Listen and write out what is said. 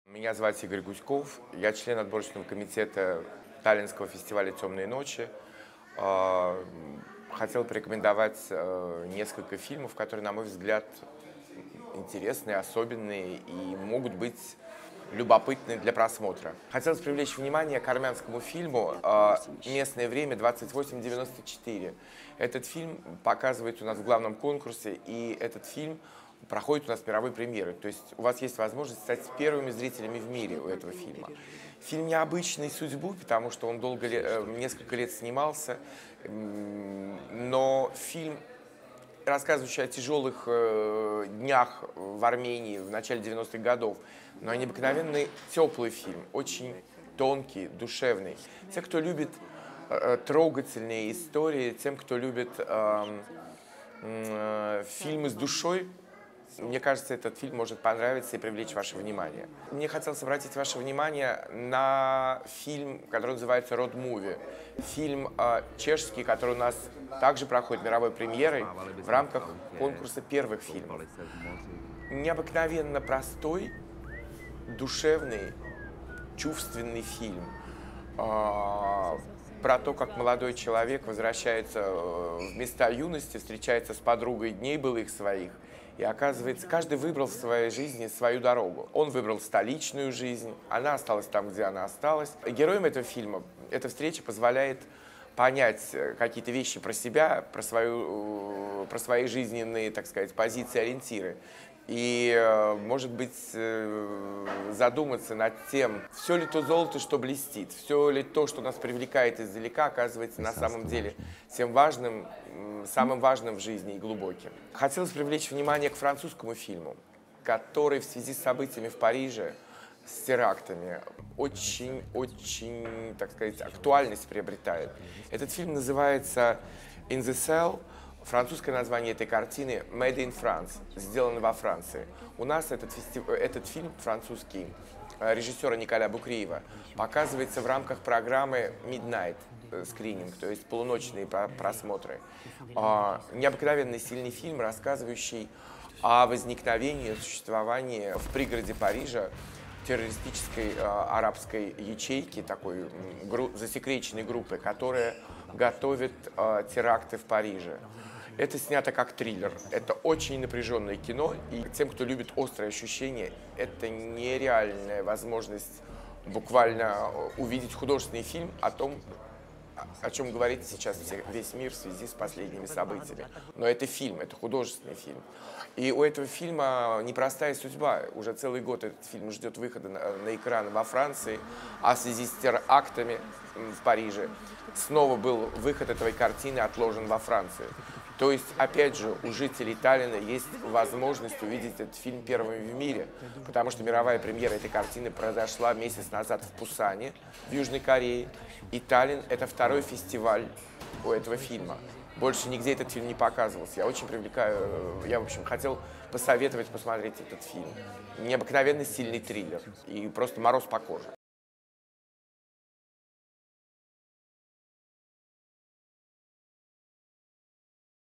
Меня зовут Игорь Гуськов, я член отборочного комитета Таллинского фестиваля «Темные ночи». Хотел порекомендовать несколько фильмов, которые, на мой взгляд, интересные, особенные и могут быть любопытны для просмотра. Хотелось привлечь внимание к армянскому фильму «Местное время 2894». Этот фильм показывает у нас в главном конкурсе, и этот фильм проходит у нас мировой премьеры. То есть у вас есть возможность стать первыми зрителями в мире у этого фильма. Фильм необычный судьбу, потому что он несколько лет снимался, но фильм, рассказывающий о тяжелых днях в Армении в начале 90-х годов, но необыкновенный теплый фильм, очень тонкий, душевный. Те, кто любит трогательные истории, тем, кто любит фильмы с душой, мне кажется, этот фильм может понравиться и привлечь ваше внимание. Мне хотелось обратить ваше внимание на фильм, который называется «Road Movie». Фильм чешский, который у нас также проходит мировой премьерой в рамках конкурса первых фильмов. Необыкновенно простой, душевный, чувственный фильм про то, как молодой человек возвращается в места юности, встречается с подругой дней былых своих. И оказывается, каждый выбрал в своей жизни свою дорогу. Он выбрал столичную жизнь, она осталась там, где она осталась. Героям этого фильма эта встреча позволяет понять какие-то вещи про себя, про свои жизненные, так сказать, позиции, ориентиры. И, может быть, задуматься над тем, все ли то золото, что блестит, все ли то, что нас привлекает издалека, оказывается на самом деле тем важным, самым важным в жизни и глубоким. Хотелось привлечь внимание к французскому фильму, который в связи с событиями в Париже, с терактами, очень, так сказать, актуальность приобретает. Этот фильм называется «In the Cell». Французское название этой картины «Made in France», сделано во Франции. У нас этот фильм французский режиссера Николя Букриева показывается в рамках программы Midnight Screening, то есть полуночные просмотры. Необыкновенно сильный фильм, рассказывающий о возникновении, существовании в пригороде Парижа террористической арабской ячейки, такой засекреченной группы, которая готовит теракты в Париже. Это снято как триллер. Это очень напряженное кино, и тем, кто любит острые ощущения, это нереальная возможность буквально увидеть художественный фильм о том, о чем говорит сейчас весь мир в связи с последними событиями. Но это фильм, это художественный фильм. И у этого фильма непростая судьба. Уже целый год этот фильм ждет выхода на экраны во Франции, а в связи с терактами в Париже снова был выход этой картины отложен во Франции. То есть, опять же, у жителей Таллина есть возможность увидеть этот фильм первым в мире, потому что мировая премьера этой картины произошла месяц назад в Пусане, в Южной Корее, и Таллин – это второй фестиваль у этого фильма. Больше нигде этот фильм не показывался. Я, в общем, хотел посоветовать посмотреть этот фильм. Необыкновенно сильный триллер и просто мороз по коже.